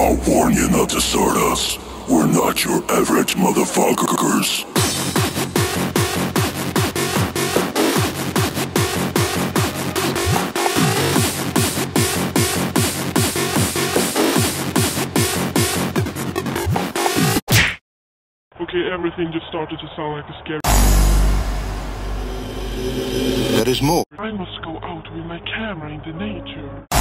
I'll warn you not to start us. We're not your average motherfuckers. Okay, everything just started to sound like a scary... There is more. I must go out with my camera in the nature.